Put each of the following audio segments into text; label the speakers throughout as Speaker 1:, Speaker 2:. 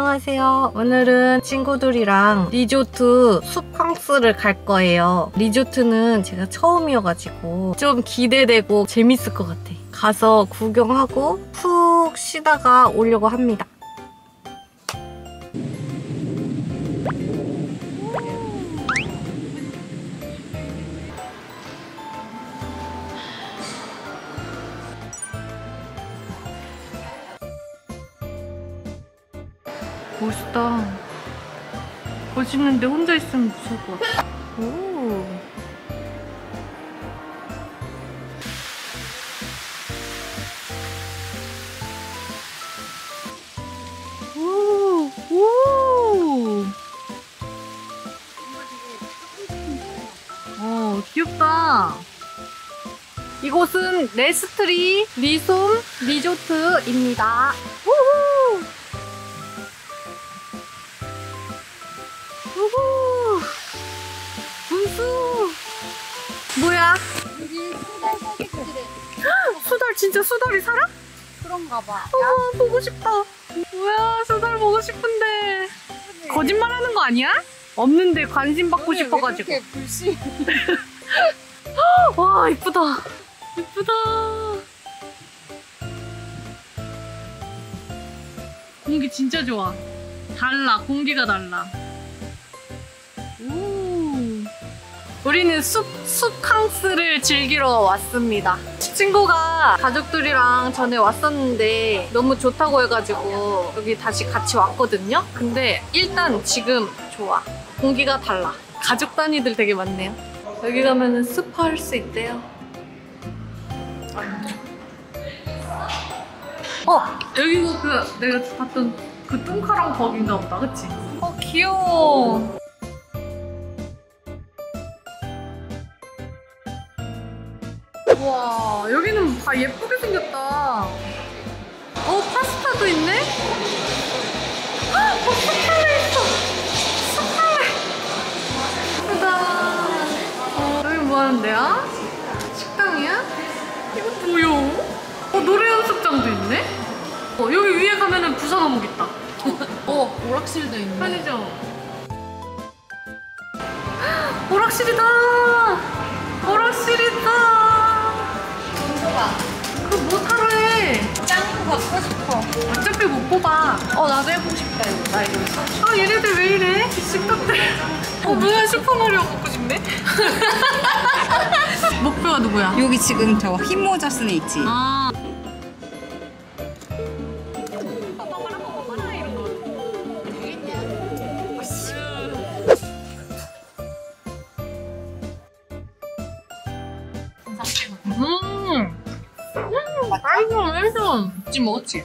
Speaker 1: 안녕하세요. 오늘은 친구들이랑 리조트 숲캉스를 갈 거예요. 리조트는 제가 처음이어가지고 좀 기대되고 재밌을 것 같아. 가서 구경하고 푹 쉬다가 오려고 합니다. 멋있다. 멋있는데 혼자 있으면 무서울 것 같아. 오. 오. 오. 귀엽다. 이곳은 레스트리 리솜 리조트입니다. 우후. 우후! 분수! 뭐야?
Speaker 2: 여기 수달 사기꾼이래.
Speaker 1: 수달 진짜 수달이 살아?
Speaker 2: 그런가 봐.
Speaker 1: 어머 보고 싶다. 뭐야 수달 보고 싶은데 거짓말 하는 거 아니야? 없는데 관심 받고 싶어가지고.
Speaker 2: 왜 이렇게 불씨?
Speaker 1: 와 이쁘다. 이쁘다. 공기 진짜 좋아. 달라. 공기가 달라. 우리는 숲캉스를 즐기러 왔습니다. 친구가 가족들이랑 전에 왔었는데 너무 좋다고 해가지고 여기 다시 같이 왔거든요. 근데 일단 지금 좋아. 공기가 달라. 가족 단위들 되게 많네요. 여기 가면은 스파 할 수 있대요. 여기가 그 내가 봤던 그 뚱카랑 거긴가 보다. 그치? 귀여워. 우와, 여기는 다 예쁘게 생겼다. 파스타도 있네? 스파레 있어! 스파레! 예쁘다. 여기 뭐 하는 데야? 식당이야? 이거 뭐야? 노래 연습장도 있네? 여기 위에 가면은 부산 어묵 있다.
Speaker 2: 오락실도 있네.
Speaker 1: 편의점. 오락실이다! 오락실이다! 그거 뭐 타러 해?
Speaker 2: 짱 받고 싶어.
Speaker 1: 어차피 못 뽑아.
Speaker 2: 나도 해보고 싶다 이거. 나 이거 사.
Speaker 1: 얘네들 왜 이래? 식당들. 뭐야 슈퍼마리오 갖고 싶네? 목표가 누구야?
Speaker 3: 여기 지금 저 흰 모자 쓰는 애 있지?
Speaker 1: 아. 맛있어. 지금 먹었지?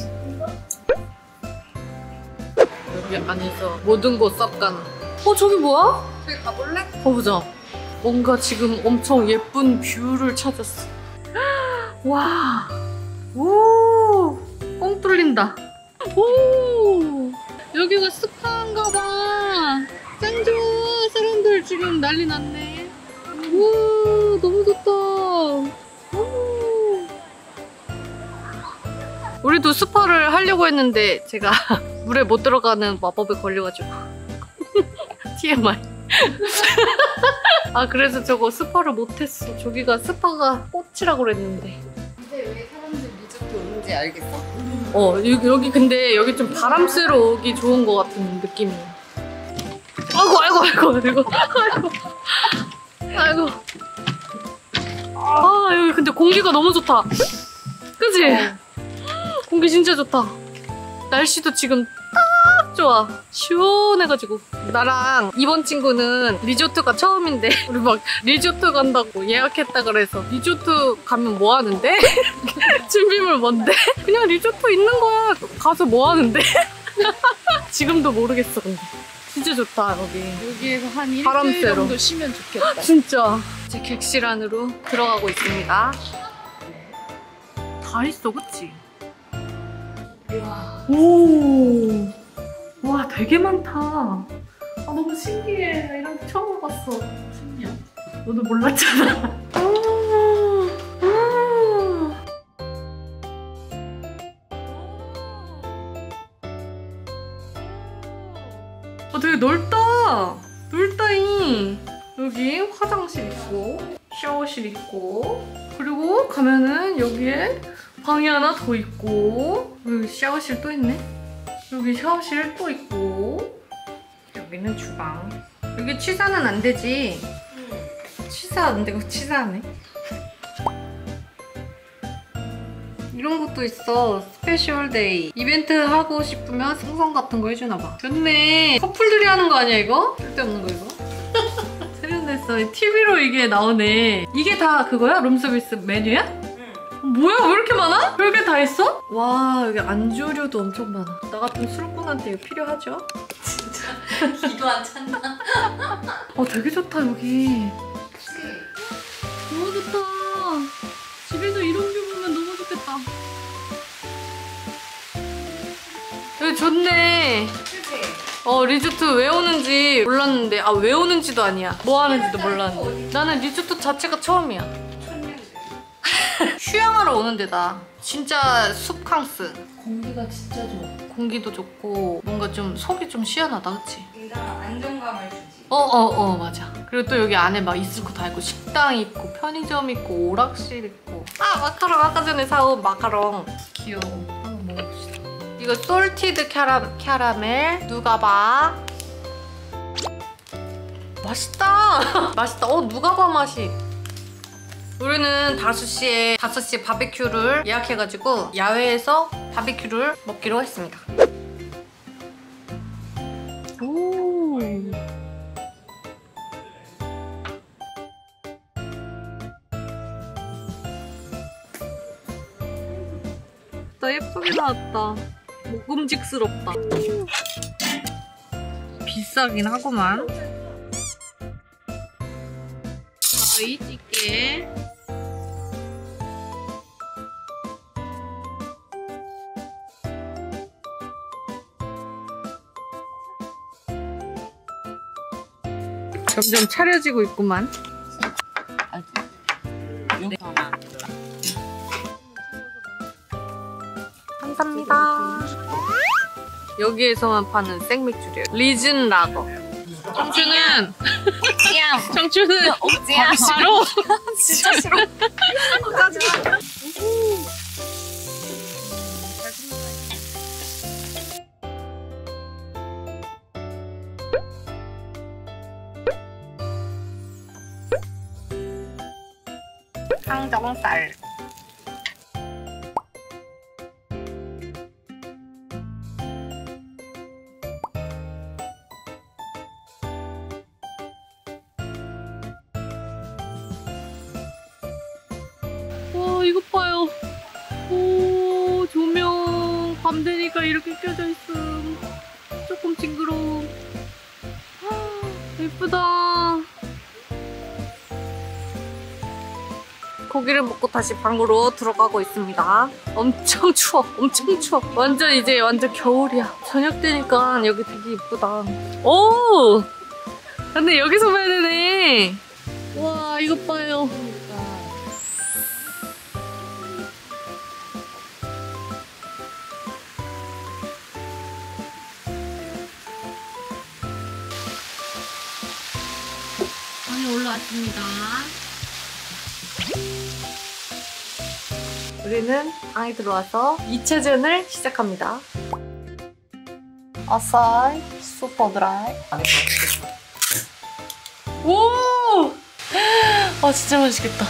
Speaker 1: 여기 안에서 모든 곳 쌉가는. 저기 뭐야?
Speaker 2: 저기 가볼래?
Speaker 1: 가보자. 뭔가 지금 엄청 예쁜 뷰를 찾았어. 와. 오. 뻥 뚫린다. 오. 여기가 스파인가 봐. 짱 좋아. 사람들 지금 난리 났네. 우와. 너무 좋다. 우리도 스파를 하려고 했는데 제가 물에 못 들어가는 마법에 걸려가지고 TMI. 그래서 저거 스파를 못했어. 저기가 스파가 꽃이라고 그랬는데.
Speaker 2: 근데 왜 사람들 리조트 오는지 알겠어?
Speaker 1: 여기 근데 여기 좀 바람 쐬러 오기 좋은 것 같은 느낌이야. 아이고. 여기 근데 공기가 너무 좋다. 그치? 공기 진짜 좋다. 날씨도 지금 딱 좋아. 시원해가지고. 나랑 이번 친구는 리조트가 처음인데 우리 막 리조트 간다고 예약했다 그래서 리조트 가면 뭐 하는데? 준비물 뭔데? 그냥 리조트 있는 거야. 가서 뭐 하는데? 지금도 모르겠어 근데. 진짜 좋다 여기.
Speaker 2: 여기에서 한
Speaker 1: 바람
Speaker 2: 일주일
Speaker 1: 쐬러.
Speaker 2: 정도 쉬면 좋겠다.
Speaker 1: 진짜. 이제 객실 안으로 들어가고 있습니다. 다 있어 그치? 오, 와 되게 많다. 너무 신기해. 나 이런 거 처음 와봤어. 신기하다. 너도 몰랐잖아. 여기 넓다. 넓다잉. 여기 화장실 있고 샤워실 있고 그리고 가면은 여기에 방이 하나 더 있고 여기 샤워실 또 있네. 여기 샤워실 또 있고 여기는 주방. 여기 취사는 안 되지? 취사 안 되고 취사하네. 이런 것도 있어. 스페셜 데이. 이벤트 하고 싶으면 생선 같은 거 해주나 봐. 좋네. 커플들이 하는 거 아니야 이거? 쓸데없는 거 이거? 세련됐어. TV로 이게 나오네. 이게 다 그거야? 룸서비스 메뉴야? 응. 뭐야? 왜 이렇게 많아? 별게 다 있어? 와 여기 안주류도 엄청 많아. 나 같은 술꾼한테 이거 필요하죠?
Speaker 2: 진짜 기도 안 찬다.
Speaker 1: 되게 좋다 여기. 너무 좋다. 집에서 이런 뷰 보면 너무 좋겠다. 여기 좋네.
Speaker 2: 그치?
Speaker 1: 리조트 왜 오는지 몰랐는데 왜 오는지도 아니야. 뭐 하는지도 몰랐는데. 나는 리조트 자체가 처음이야. 휴양하러 오는 데다. 진짜 숲캉스. 공기가 진짜 좋아. 공기도 좋고 뭔가 좀 속이 좀 시원하다 그치?
Speaker 2: 일단 안정감을 주지.
Speaker 1: 맞아. 그리고 또 여기 안에 막 있을 거 다 있고 식당 있고 편의점 있고 오락실 있고 마카롱 아까 전에 사온 마카롱 귀여워. 한번 먹어봅시다. 이거 솔티드 캐러멜 누가바 맛있다. 맛있다. 누가바 맛이. 우리는 5시에 바베큐를 예약해가지고 야외에서 바베큐를 먹기로 했습니다. 오. 나 예쁘게 나왔다. 먹음직스럽다. 비싸긴 하구만. 가위 찌개. 점점 차려지고 있구만. 감사합니다. 여기에서만 파는 생맥주래요. 리즌 라거. 청춘은 청춘은 싫어.
Speaker 2: 진짜 싫어.
Speaker 1: 짜증나. 항정살. 와 이것 봐요. 오 조명 밤 되니까 이렇게 켜져 있음. 조금 징그러워. 예쁘다. 고기를 먹고 다시 방으로 들어가고 있습니다. 엄청 추워. 엄청 추워. 이제 완전 겨울이야. 저녁 되니까 여기 되게 예쁘다. 오! 근데 여기서 봐야 되네. 와 이것 봐요. 많이 올라왔습니다. 우리는 방에 들어와서 2차전을 시작합니다. 아사히 슈퍼 드라이. 오! 진짜 맛있겠다.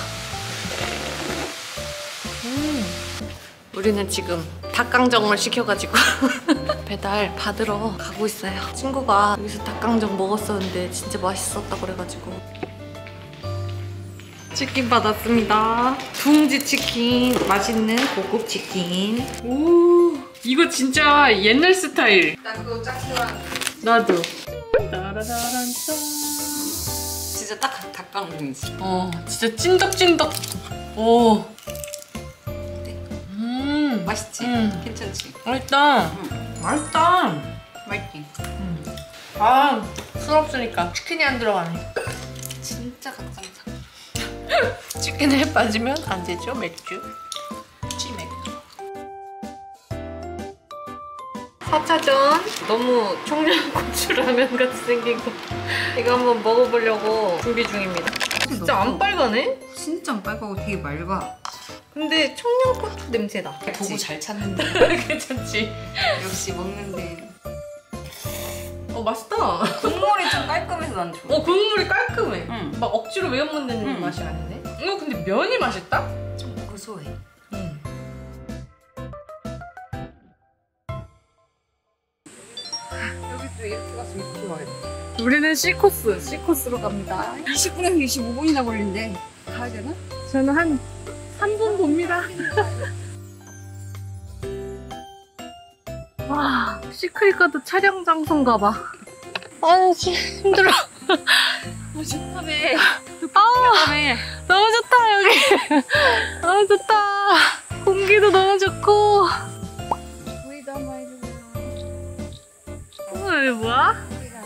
Speaker 1: 우리는 지금 닭강정을 시켜가지고 배달 받으러 가고 있어요. 친구가 여기서 닭강정 먹었었는데 진짜 맛있었다고 그래가지고 치킨 받았습니다. 둥지 치킨, 맛있는 고급 치킨. 오, 이거 진짜 옛날 스타일.
Speaker 2: 나 그거 짱 좋아하는데.
Speaker 1: 나도.
Speaker 2: 진짜 딱 닭강정이지.
Speaker 1: 진짜 찐덕찐덕. 오.
Speaker 2: 맛있지? 괜찮지?
Speaker 1: 맛있다. 맛있다.
Speaker 2: 맛있지?
Speaker 1: 술 없으니까 치킨이 안 들어가네.
Speaker 2: 진짜 닭강정.
Speaker 1: 치킨에 빠지면 안 되죠, 맥주.
Speaker 2: 치맥.
Speaker 1: 4차전 너무 청양고추라면 같이 생긴 거 이거 한번 먹어보려고 준비 중입니다. 진짜 안 빨가네?
Speaker 3: 진짜 안 빨갛고 되게 맑아.
Speaker 1: 근데 청양고추 냄새다.
Speaker 2: 보고 잘 찾는데.
Speaker 1: 괜찮지?
Speaker 3: 역시 먹는데.
Speaker 1: 맛있다.
Speaker 3: 국물이 좀 깔끔해서 난 좋아.
Speaker 1: 국물이 깔끔해.
Speaker 3: 응.
Speaker 1: 막 억지로 매운 먹는
Speaker 3: 응.
Speaker 1: 맛이 아니네. 이거 근데 면이 맛있다?
Speaker 3: 좀 고소해.
Speaker 1: 응.
Speaker 2: 여기 또 이렇게 가서 이렇게 와야돼.
Speaker 1: 우리는 C코스로 갑니다.
Speaker 3: 20분에서 25분이나 걸린대. 가야 되나?
Speaker 1: 저는 한 3분 봅니다. 와, 시크릿가드 촬영 장소인가 봐. 아유, 힘들어.
Speaker 3: 좋다네.
Speaker 1: 너무 좋다, 여기. 너무 좋다. 공기도 너무 좋고.
Speaker 3: 구이도 한번 해주세요.
Speaker 1: 여기 뭐야?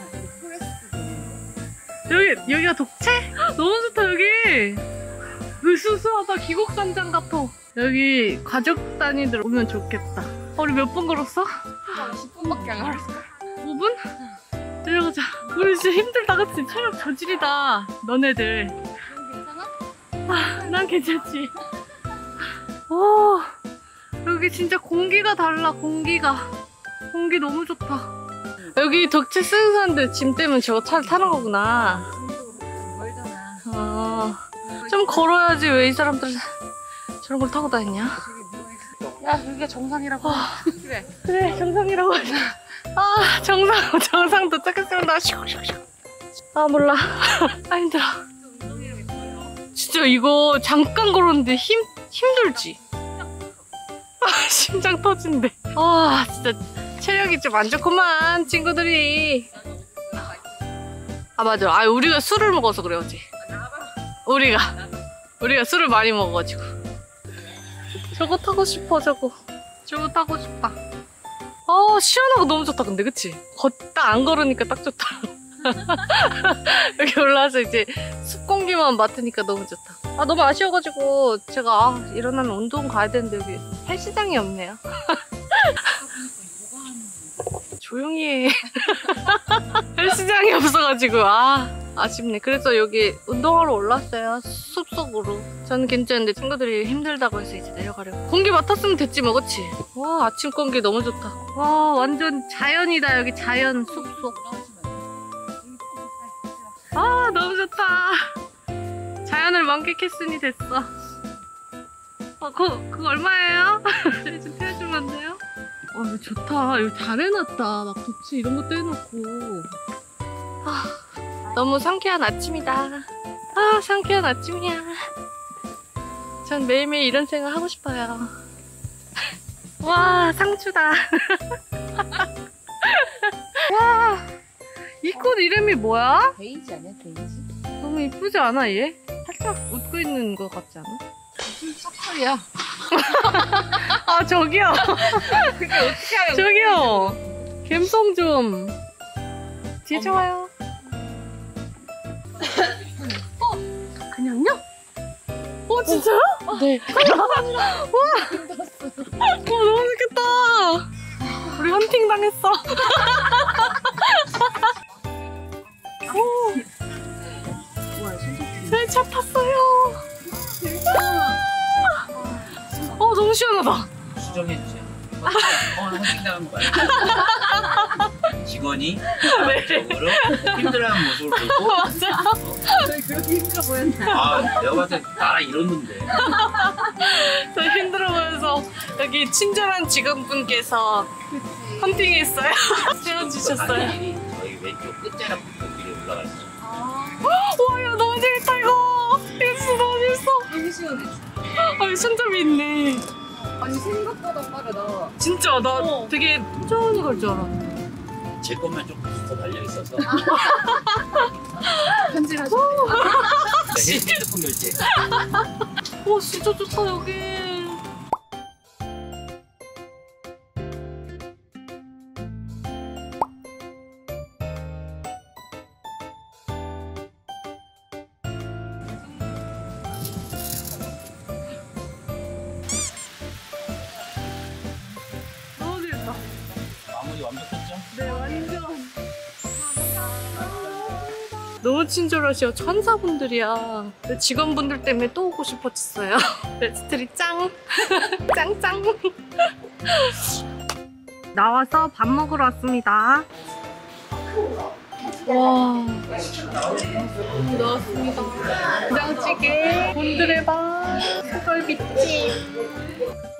Speaker 1: 여기가 독채? 너무 좋다, 여기. 으스스하다, 기곡산장 같아. 여기 가족 단위들 오면 좋겠다. 우리 몇 분 걸었어?
Speaker 3: 10분밖에 안 걸었어.
Speaker 1: 5분? 내려가자. 우리 진짜 힘들다, 그치? 체력 저질이다, 너네들.
Speaker 3: 괜찮아?
Speaker 1: 난 괜찮지. 오, 여기 진짜 공기가 달라, 공기가. 공기 너무 좋다. 여기 덕체 쓰는 사람들 짐 때문에 저거 차를 타는 거구나.
Speaker 3: 멀잖아.
Speaker 1: 좀 걸어야지 왜 이 사람들 저런 걸 타고 다니냐? 야, 여기가 정상이라고. 그래, 정상이라고 하자. 아, 정상 도착했습니다. 슉슉슉. 아, 몰라. 아, 힘들어. 진짜 이거 잠깐 걸었는데 힘들지? 아, 심장 터진대. 아, 진짜 체력이 좀 안 좋구만, 친구들이. 아, 맞아. 아, 우리가 술을 먹어서 그래, 어제. 우리가 술을 많이 먹어가지고. 저거 타고 싶어, 저거 타고 싶다. 아, 시원하고 너무 좋다, 근데, 그치? 걷다 안 걸으니까 딱 좋다. 여기 올라와서 이제 숲 공기만 맡으니까 너무 좋다. 아, 너무 아쉬워가지고 제가 일어나면 운동 가야 되는데 여기 헬스장이 없네요. 조용히 해. 헬스장이 없어가지고 아쉽네. 그래서 여기 운동하러 올랐어요, 숲속으로. 저는 괜찮은데 친구들이 힘들다고 해서 이제 내려가려고. 공기 맡았으면 됐지 뭐, 그치? 와, 아침 공기 너무 좋다. 와, 완전 자연이다, 여기 자연 숲속. 아, 너무 좋다. 자연을 만끽했으니 됐어. 그거 얼마예요? 저희 좀 태워주면 안 돼요? 이거 좋다. 여기 잘 해놨다. 막 도치 이런 것도 해놓고. 너무 상쾌한 아침이다. 상쾌한 아침이야. 전 매일매일 이런 생각 하고 싶어요. 와, 상추다. 와, 이 꽃 이름이 뭐야?
Speaker 2: 데이지 아니야, 데이지?
Speaker 1: 너무 이쁘지 않아, 얘? 살짝 웃고 있는 것 같지 않아?
Speaker 2: 무슨 썩소리야?
Speaker 1: 아, 저기요.
Speaker 2: 그게 어떻게 하면
Speaker 1: 저기요. 감성 좀. 뒤에 와요. 그냥요? 진짜요? 네. 와! 너무 좋겠다. 우리 헌팅 당했어. 네, 차 탔어요. 너무 시원하다.
Speaker 4: 수정해주세요. 헌팅당한 거야. 직원이 적으로 힘들어하는 모습을 보고
Speaker 1: 맞아.
Speaker 3: 그렇게 힘들어 보였나?
Speaker 4: 내가 봤을 때 나랑 이러는데
Speaker 1: 저 힘들어 보여서 여기 친절한 직원분께서 헌팅했어요. 세워주셨어요.
Speaker 4: 일이 저희 왼쪽 끝자락 위로 올라가 있어요.
Speaker 1: 와, 야, 너무 재밌다, 이거. 이거 진짜 너무 재밌어.
Speaker 3: 너무 시원해.
Speaker 1: 여기 손잡이 있네.
Speaker 3: 아니 생각보다 빠르다.
Speaker 1: 진짜, 나 되게 천천히 갈 줄 알았는데.
Speaker 4: 제 것만 좀 더 달려 있어서
Speaker 3: 편집하시네.
Speaker 4: 핸드폰 결제.
Speaker 1: 진짜 좋다, 여기. 너무 재밌다.
Speaker 4: 마무리
Speaker 1: 너무 친절하셔. 천사분들이야. 직원분들 때문에 또 오고 싶어졌어요. 레스트리 짱! 짱짱! 나와서 밥 먹으러 왔습니다. 와, 나왔습니다. 된장찌개, 곤드레밥, 소갈비찜.